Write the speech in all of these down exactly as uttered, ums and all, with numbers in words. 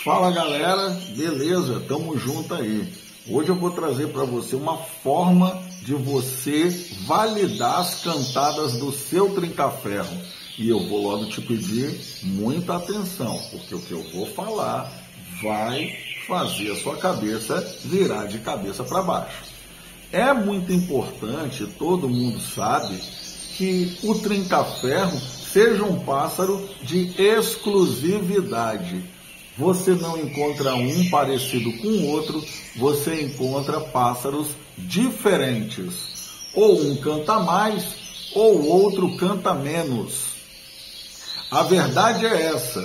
Fala galera, beleza? Tamo junto aí. Hoje eu vou trazer para você uma forma de você validar as cantadas do seu trinca-ferro. E eu vou logo te pedir muita atenção, porque o que eu vou falar vai fazer a sua cabeça virar de cabeça para baixo. É muito importante, todo mundo sabe, que o trinca-ferro seja um pássaro de exclusividade. Você não encontra um parecido com o outro, você encontra pássaros diferentes. Ou um canta mais, ou o outro canta menos. A verdade é essa.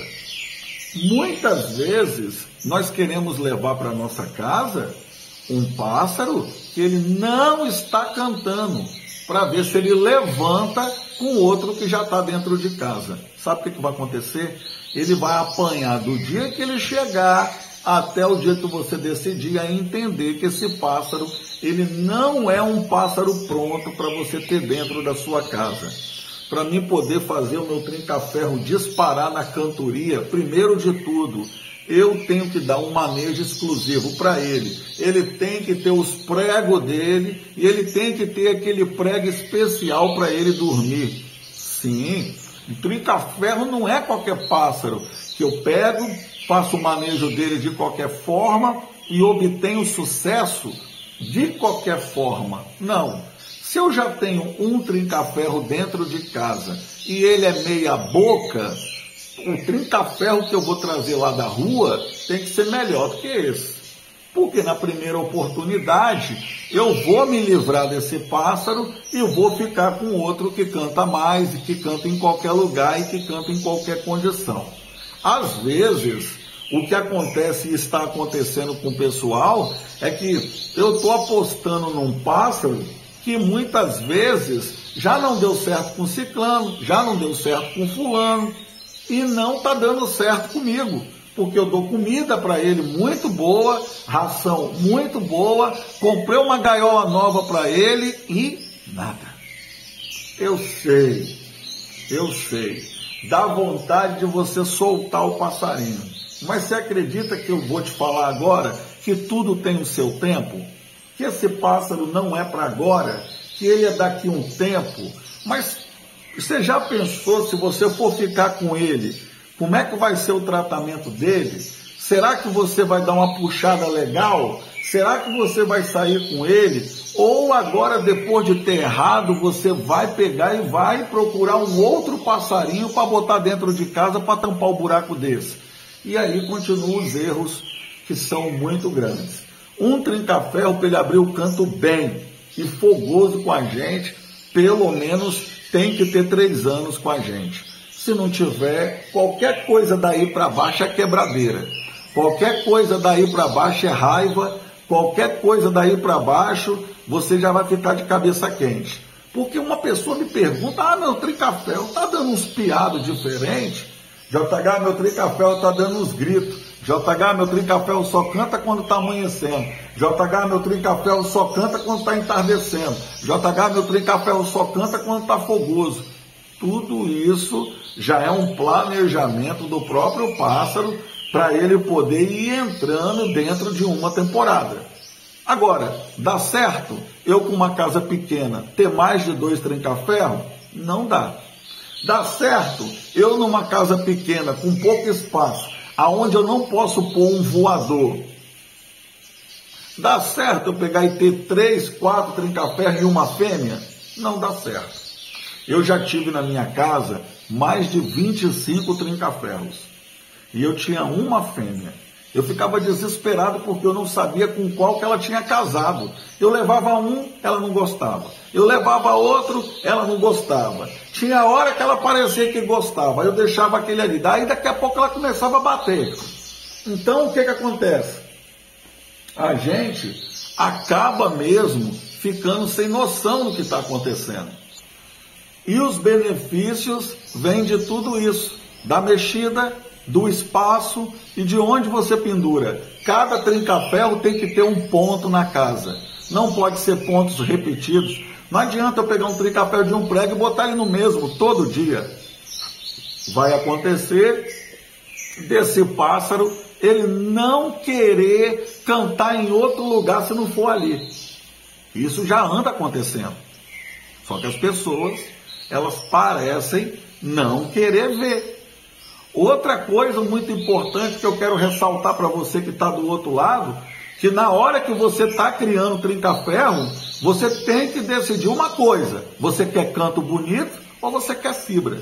Muitas vezes nós queremos levar para nossa casa um pássaro que ele não está cantando, para ver se ele levanta com outro que já está dentro de casa. Sabe o que, que vai acontecer? Ele vai apanhar do dia que ele chegar até o dia que você decidir a entender que esse pássaro, ele não é um pássaro pronto para você ter dentro da sua casa. Para mim poder fazer o meu trinca-ferro disparar na cantoria, primeiro de tudo, eu tenho que dar um manejo exclusivo para ele. Ele tem que ter os pregos dele e ele tem que ter aquele prego especial para ele dormir. Sim, o trinca-ferro não é qualquer pássaro que eu pego, faço o manejo dele de qualquer forma e obtenho sucesso de qualquer forma. Não. Se eu já tenho um trinca-ferro dentro de casa e ele é meia boca, o trinca-ferro que eu vou trazer lá da rua tem que ser melhor do que esse. Porque na primeira oportunidade eu vou me livrar desse pássaro e vou ficar com outro que canta mais e que canta em qualquer lugar e que canta em qualquer condição. Às vezes, o que acontece e está acontecendo com o pessoal é que eu estou apostando num pássaro que muitas vezes já não deu certo com ciclano, já não deu certo com fulano e não está dando certo comigo. Porque eu dou comida para ele muito boa, ração muito boa, comprei uma gaiola nova para ele e nada. Eu sei, eu sei, dá vontade de você soltar o passarinho. Mas você acredita que eu vou te falar agora que tudo tem o seu tempo? Que esse pássaro não é para agora, que ele é daqui a um tempo. Mas você já pensou, se você for ficar com ele, como é que vai ser o tratamento dele? Será que você vai dar uma puxada legal? Será que você vai sair com ele? Ou agora, depois de ter errado, você vai pegar e vai procurar um outro passarinho para botar dentro de casa para tampar o buraco desse? E aí continuam os erros que são muito grandes. Um trinca-ferro, para ele abrir o canto bem e fogoso com a gente, pelo menos tem que ter três anos com a gente. Se não tiver, qualquer coisa daí para baixo é quebradeira. Qualquer coisa daí para baixo é raiva. Qualquer coisa daí para baixo, você já vai ficar de cabeça quente. Porque uma pessoa me pergunta, ah, meu trinca-ferro está dando uns piados diferentes. J H, meu trinca-ferro está dando uns gritos. J H, meu trinca-ferro só canta quando está amanhecendo. J H, meu trinca-ferro só canta quando está entardecendo. J H, meu trinca-ferro só canta quando está fogoso. Tudo isso já é um planejamento do próprio pássaro para ele poder ir entrando dentro de uma temporada. Agora, dá certo eu com uma casa pequena ter mais de dois trinca-ferro? Não dá. Dá certo eu numa casa pequena com pouco espaço, aonde eu não posso pôr um voador? Dá certo eu pegar e ter três, quatro trinca-ferro e uma fêmea? Não dá certo. Eu já tive na minha casa mais de vinte e cinco trinca-ferros. E eu tinha uma fêmea. Eu ficava desesperado porque eu não sabia com qual que ela tinha casado. Eu levava um, ela não gostava. Eu levava outro, ela não gostava. Tinha hora que ela parecia que gostava. Eu deixava aquele ali. Daí daqui a pouco ela começava a bater. Então o que que acontece? A gente acaba mesmo ficando sem noção do que está acontecendo. E os benefícios vêm de tudo isso, da mexida, do espaço e de onde você pendura. Cada trinca-ferro tem que ter um ponto na casa. Não pode ser pontos repetidos. Não adianta eu pegar um trinca-ferro de um prego e botar ele no mesmo todo dia. Vai acontecer desse pássaro ele não querer cantar em outro lugar se não for ali. Isso já anda acontecendo. Só que as pessoas, elas parecem não querer ver. Outra coisa muito importante que eu quero ressaltar para você que está do outro lado, que na hora que você está criando trinca-ferro, você tem que decidir uma coisa. Você quer canto bonito ou você quer fibra?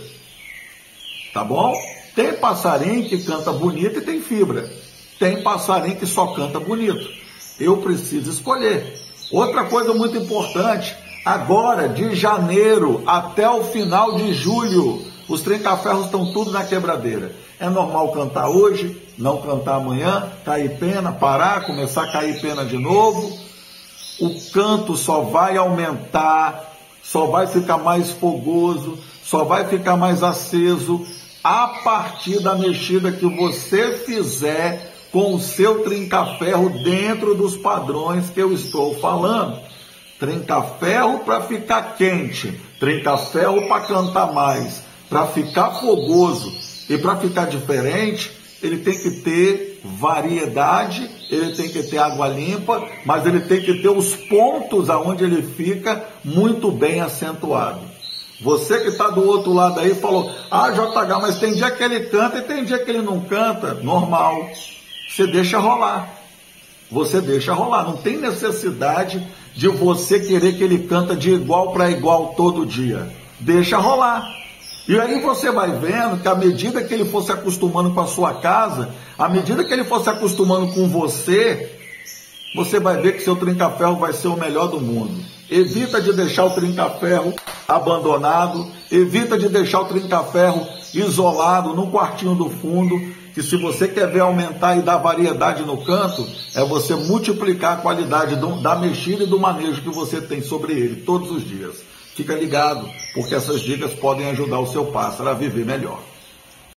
Tá bom? Tem passarinho que canta bonito e tem fibra. Tem passarinho que só canta bonito. Eu preciso escolher. Outra coisa muito importante, agora de janeiro até o final de julho, os trinca-ferros estão tudo na quebradeira. É normal cantar hoje, não cantar amanhã, cair pena, parar, começar a cair pena de novo. O canto só vai aumentar, só vai ficar mais fogoso, só vai ficar mais aceso a partir da mexida que você fizer com o seu trinca-ferro dentro dos padrões que eu estou falando. Trinca-ferro para ficar quente, trinca-ferro para cantar mais, para ficar fogoso e para ficar diferente, ele tem que ter variedade, ele tem que ter água limpa, mas ele tem que ter os pontos aonde ele fica muito bem acentuado. Você que está do outro lado aí falou, ah, J H, mas tem dia que ele canta e tem dia que ele não canta. Normal, você deixa rolar. Você deixa rolar, não tem necessidade de você querer que ele canta de igual para igual todo dia. Deixa rolar. E aí você vai vendo que à medida que ele for se acostumando com a sua casa, à medida que ele for se acostumando com você, você vai ver que seu trinca-ferro vai ser o melhor do mundo. Evita de deixar o trinca-ferro abandonado, evita de deixar o trinca-ferro isolado no quartinho do fundo, que se você quer ver aumentar e dar variedade no canto, é você multiplicar a qualidade do, da mexida e do manejo que você tem sobre ele todos os dias. Fica ligado, porque essas dicas podem ajudar o seu pássaro a viver melhor.